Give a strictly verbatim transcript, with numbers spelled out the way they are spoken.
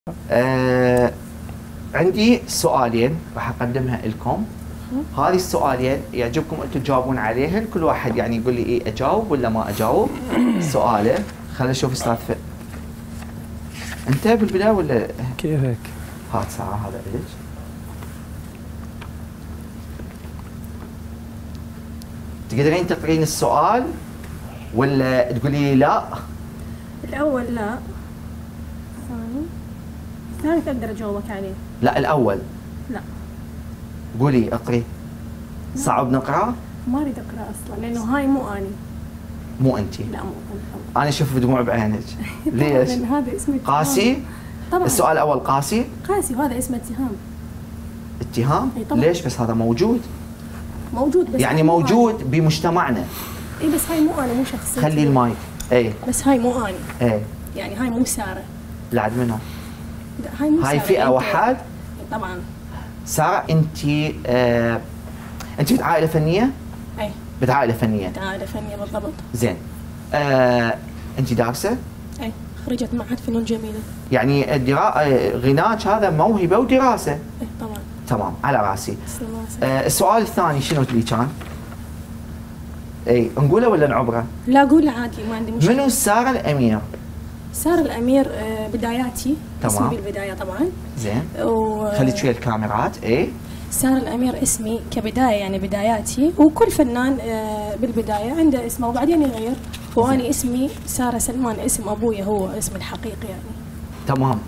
آه عندي سؤالين راح اقدمها لكم. هذه السؤالين يعجبكم انتم تجاوبون عليهن، كل واحد يعني يقول لي ايه اجاوب ولا ما اجاوب. سؤاله خلينا نشوف استاذ ف... انت بالبدايه ولا كيفك؟ هات ساعه هذا لك. تقدرين تقرين السؤال ولا تقولي لي لا؟ الأول لا، الثاني الثالث أقدر أجاوبك عليه. لا الأول. لا. قولي اقري. صعب نقرأ؟ ما أريد أقرأ أصلا لأنه هاي مو أني. مو أنتي؟ لا مو أني. أنا أشوف دموع بعينك. ليش؟ لأن هذا اسمه قاسي؟ طبعا. السؤال الأول قاسي؟ قاسي وهذا اسمه اتهام. اتهام؟ اي طبعا. ليش بس هذا موجود؟ موجود بس يعني موجود بمجتمعنا. اي بس هاي مو أنا، مو شخصيتي. خلي المايك. اي بس هاي مو أني. اي يعني هاي مو سارة. لا عاد منو؟ لا هاي مو هاي سارة. فئة واحد؟ طبعا. سارة انت آه انت بنت عائلة فنية؟ اي بنت عائلة فنية. بنت عائلة فنية بالضبط. زين. آه انت دارسة؟ اي خريجة معهد فنون جميلة. يعني الدرا... غناك هذا موهبة ودراسة. اي طبعا. تمام على راسي. تسلم راسك. آه السؤال الثاني شنو اللي كان؟ اي نقوله ولا نعبره؟ لا قول عادي ما عندي مشكلة. منو سارة الأمير؟ سارة الأمير آه، بداياتي. تمام. اسمي بالبداية طبعا. زين. و... خليك شوية الكاميرات. اي سارة الأمير اسمي كبداية يعني بداياتي، وكل فنان آه، بالبداية عنده اسمه وبعدين يغير، وأنا اسمي سارة سلمان اسم أبويا هو اسمي الحقيقي يعني. تمام.